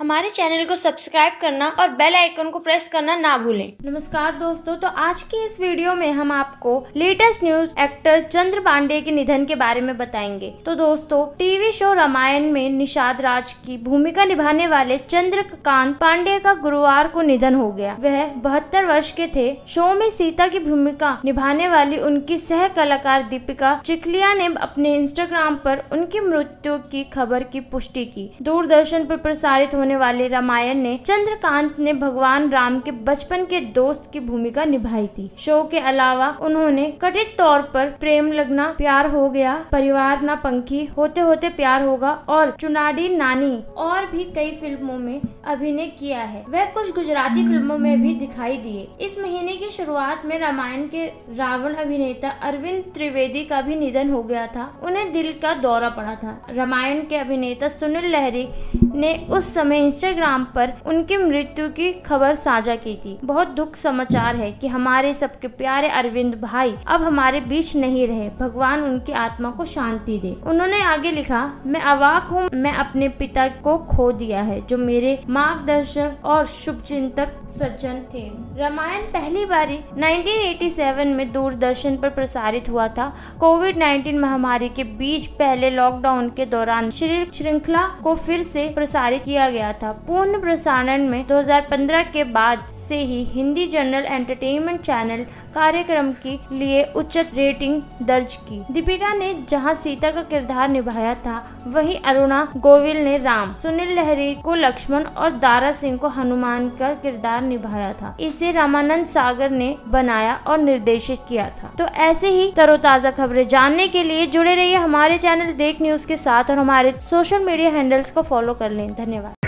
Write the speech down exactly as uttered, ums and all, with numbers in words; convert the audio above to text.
हमारे चैनल को सब्सक्राइब करना और बेल आइकन को प्रेस करना ना भूलें। नमस्कार दोस्तों, तो आज की इस वीडियो में हम आपको latest news actor Chandra Pandey के निधन के बारे में बताएंगे। तो दोस्तों, टीवी शो रामायण में निषाद राज की भूमिका निभाने वाले चंद्रकांत पांडे का गुरुवार को निधन हो गया। वह बहत्तर वर्ष के थे। शो में सीता की भूमिका निभाने वाली उनकी सह कलाकार दीपिका चिखलिया ने अपने इंस्टाग्राम पर उनकी मृत्यु की खबर की पुष्टि की। दूरदर्शन पर प्रसारित होने वाले रामायण ने चंद्रकांत ने भगवान राम के बचपन के दोस्त की भूमिका निभाई थी। शो के अलावा उन्होंने कथित तौर पर प्रेम लगना, प्यार हो गया, परिवार ना पंखी, होते होते प्यार होगा और चुनाडी नानी और भी कई फिल्मों में अभिनय किया है। वह कुछ गुजराती फिल्मों में भी दिखाई दिए। इस महीने की शुरुआत में रामायण के रावण अभिनेता अरविंद त्रिवेदी का भी निधन हो गया था। उन्हें दिल का दौरा पड़ा था। रामायण के अभिनेता सुनील लहरी ने उस समय इंस्टाग्राम पर उनकी मृत्यु की खबर साझा की थी। बहुत दुख समाचार है कि हमारे सबके प्यारे अरविंद भाई अब हमारे बीच नहीं रहे। भगवान उनकी आत्मा को शांति दे। उन्होंने आगे लिखा, मैं अवाक हूँ, मैं अपने पिता को खो दिया है जो मेरे मार्गदर्शक और शुभचिंतक सज्जन थे। रामायण पहली बारी उन्नीस सौ सत्तासी में दूरदर्शन पर प्रसारित हुआ था। कोविड नाइन्टीन महामारी के बीच पहले लॉकडाउन के दौरान श्रृंखला को फिर से प्रसारित किया गया था। पूर्ण प्रसारण में दो हज़ार पंद्रह के बाद से ही हिंदी जनरल एंटरटेनमेंट चैनल कार्यक्रम के लिए उच्च रेटिंग दर्ज की। दीपिका ने जहां सीता का किरदार निभाया था, वहीं अरुणा गोविल ने राम, सुनील लहरी को लक्ष्मण और दारा सिंह को हनुमान का किरदार निभाया था। इसे रामानंद सागर ने बनाया और निर्देशित किया था। तो ऐसे ही तरोताजा खबरें जानने के लिए जुड़े रहिए हमारे चैनल देख न्यूज के साथ और हमारे सोशल मीडिया हैंडल्स को फॉलो कर लें। धन्यवाद।